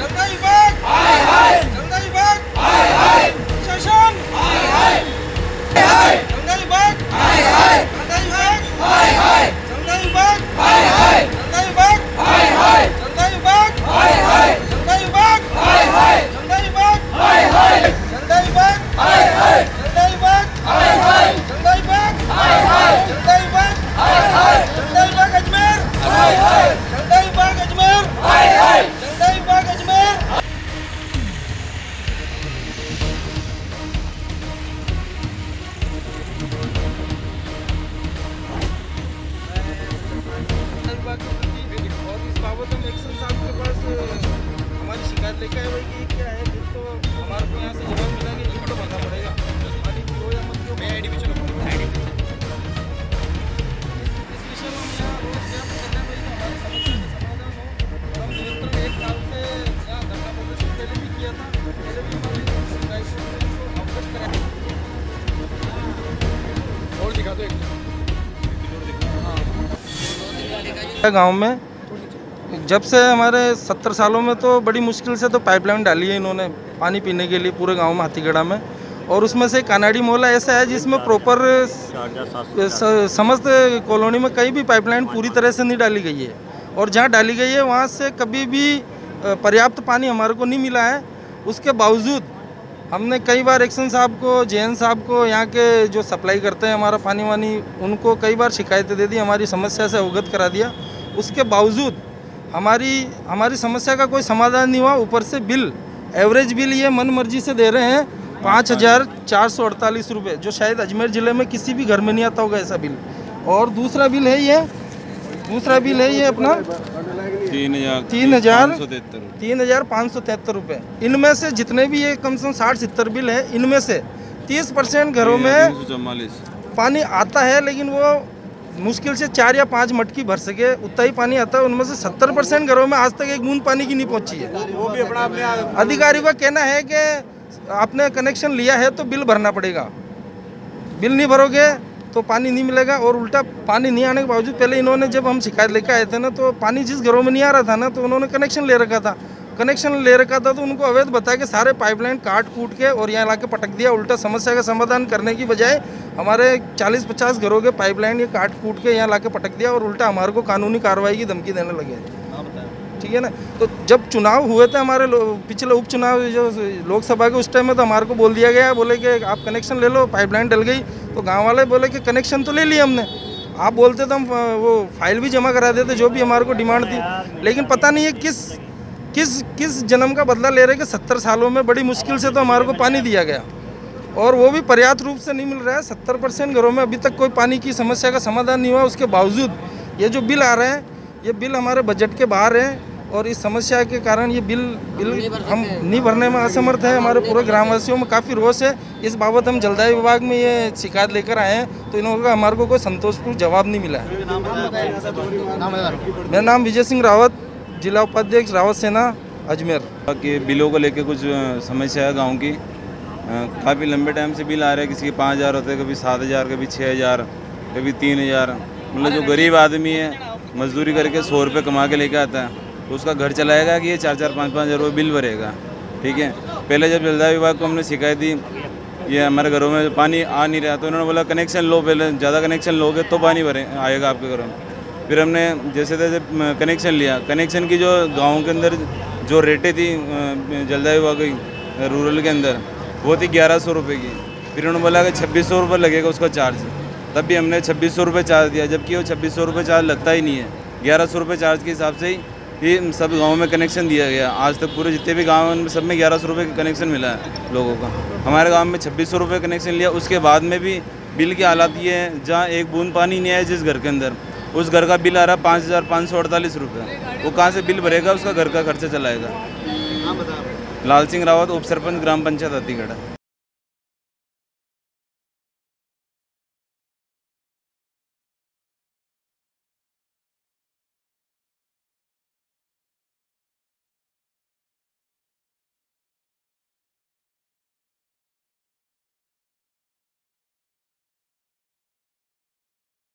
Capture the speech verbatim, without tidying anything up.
जनता विभाग हाय हाय, जनता विभाग हाय हाय, शासन हाय हाय, जनता विभाग हाय हाय, जनता विभाग हाय हाय, जनता विभाग हाय हाय, जनता विभाग हाय हाय, जनता विभाग हाय हाय, जनता विभाग हाय हाय, जनता विभाग हाय हाय, जनता विभाग हाय हाय, जनता विभाग हाय हाय, जनता विभाग हाय हाय, जनता विभाग हाय हाय, जनता विभाग अजमेर हाय हाय, जनता विभाग अजमेर हाय हाय, जनता विभाग अजमेर। और इस बाबत हम एक्शन साहब के पास हमारी शिकायत लेके आए हुए कि क्या है, फिर तो हमारे को यहाँ से जवाब मिला कि लिफ्ट भरना पड़ेगा। पानी जो या मत जो मैं आईडी पे चलो आईडी पे इस विषय में हम यहाँ रोज यहाँ पे चलना पड़ेगा, हमारी समस्या का समाधान हो। हम निरंतर एक साल से यहाँ धरना प्रदर्शन पहले भी किया था, पहले भी हमारी शिकायत को अवगत कराया और दिखा दो एक गाँव में। जब से हमारे सत्तर सालों में तो बड़ी मुश्किल से तो पाइपलाइन डाली है इन्होंने पानी पीने के लिए पूरे गांव में हाथीगढ़ा में, और उसमें से कानाड़ी मोहल्ला ऐसा है जिसमें प्रॉपर समस्त कॉलोनी में कहीं भी पाइपलाइन पूरी तरह से नहीं डाली गई है, और जहां डाली गई है वहां से कभी भी पर्याप्त पानी हमारे को नहीं मिला है। उसके बावजूद हमने कई बार एक्शन साहब को, जैन साहब को, यहाँ के जो सप्लाई करते हैं हमारा पानी वानी, उनको कई बार शिकायतें दे दी, हमारी समस्या से अवगत करा दिया। उसके बावजूद हमारी हमारी समस्या का कोई समाधान नहीं हुआ। ऊपर से बिल, एवरेज बिल ये मन मर्जी से दे रहे हैं पाँच हज़ार चार सौ अड़तालीस रुपये, जो शायद अजमेर ज़िले में किसी भी घर में नहीं आता होगा ऐसा बिल। और दूसरा बिल है ये दूसरा बिल है ये अपना तीन हज़ार तीन हज़ार तीन हज़ार पाँच सौ तिहत्तर रुपये। इनमें से जितने भी ये कम से कम साठ सत्तर बिल है, इनमें से तीस परसेंट घरों में पानी आता है, लेकिन वो मुश्किल से चार या पाँच मटकी भर सके उतना ही पानी आता है। उनमें से सत्तर परसेंट घरों में आज तक एक बूंद पानी की नहीं पहुंची है। वो भी अपना अपने अधिकारियों का कहना है कि आपने कनेक्शन लिया है तो बिल भरना पड़ेगा, बिल नहीं भरोगे तो पानी नहीं मिलेगा। और उल्टा पानी नहीं आने के बावजूद, पहले इन्होंने जब हम शिकायत लेकर आए थे ना, तो पानी जिस घरों में नहीं आ रहा था ना, तो उन्होंने कनेक्शन ले रखा था कनेक्शन ले रखा था तो उनको अवैध बता के सारे पाइपलाइन काट कूट के और यहाँ ला के पटक दिया। उल्टा समस्या का समाधान करने की बजाय हमारे चालीस पचास घरों के पाइपलाइन ये काट कूट के यहाँ ला के पटक दिया, और उल्टा हमारे को कानूनी कार्रवाई की धमकी देने लगे। ठीक है ना। तो जब चुनाव हुए थे हमारे पिछले उपचुनाव जो लोकसभा के, उस टाइम में तो हमारे को बोल दिया गया, बोले कि आप कनेक्शन ले लो, पाइपलाइन डल गई। तो गाँव वाले बोले कि कनेक्शन तो ले लिया हमने, आप बोलते तो हम वो फाइल भी जमा करा देते जो भी हमारे को डिमांड थी। लेकिन पता नहीं है किस किस किस जन्म का बदला ले रहे कि सत्तर सालों में बड़ी मुश्किल से तो हमारे को पानी दिया गया, और वो भी पर्याप्त रूप से नहीं मिल रहा है। सत्तर परसेंट घरों में अभी तक कोई पानी की समस्या का समाधान नहीं हुआ। उसके बावजूद ये जो बिल आ रहे हैं, ये बिल हमारे बजट के बाहर है, और इस समस्या के कारण ये बिल बिल हम नहीं भरने में असमर्थ है। हमारे पूरे ग्रामवासियों में काफ़ी रोष है। इस बाबत हम जलदाय विभाग में ये शिकायत लेकर आए हैं, तो इन्होंने हमारे को कोई संतोषपूर्ण जवाब नहीं मिला है। मेरा नाम विजय सिंह रावत, जिला उपाध्यक्ष रावत सेना अजमेर। कि बिलों को लेके कुछ समस्या है गांव की, काफ़ी लंबे टाइम से बिल आ रहे हैं। किसी के पाँच हज़ार होते हैं, कभी सात हज़ार, कभी छः हज़ार, कभी तीन हज़ार। मतलब जो गरीब आदमी है, मजदूरी करके सौ रुपये कमा के लेके आता है, तो उसका घर चलाएगा कि ये चार चार पाँच पाँच हज़ार रुपये बिल भरेगा। ठीक है। पहले जब जलदाय विभाग को हमने शिकायत दी, ये हमारे घरों में पानी आ नहीं रहा, तो उन्होंने बोला कनेक्शन लो, पहले ज़्यादा कनेक्शन लोगे तो पानी भरे आएगा आपके घरों में। फिर हमने जैसे तैसे कनेक्शन लिया। कनेक्शन की जो गाँव के अंदर जो रेटें थी जलदाय विभाग की रूरल के अंदर, वो थी ग्यारह सौ रुपये की। फिर उन्होंने बोला कि छब्बीस सौ रुपये लगेगा उसका चार्ज, तब भी हमने छब्बीस सौ रुपये चार्ज दिया, जबकि वो छब्बीस सौ रुपये चार्ज लगता ही नहीं है। ग्यारह सौ रुपये चार्ज के हिसाब से ही ये सब गाँव में कनेक्शन दिया गया। आज तक पूरे जितने भी गाँव हैं सब में ग्यारह सौ रुपये का कनेक्शन मिला है लोगों का। हमारे गाँव में छब्बीस सौ रुपये कनेक्शन लिया, उसके बाद में भी बिल की हालात ये है, जहाँ एक बूंद पानी नहीं आया जिस घर के अंदर, उस घर का बिल आ रहा है पाँच हज़ार पाँच सौ अड़तालीस रुपये। वो कहाँ से बिल भरेगा, उसका घर का खर्चा चलाएगा। लाल सिंह रावत, उप सरपंच, ग्राम पंचायत हाथीगढ़।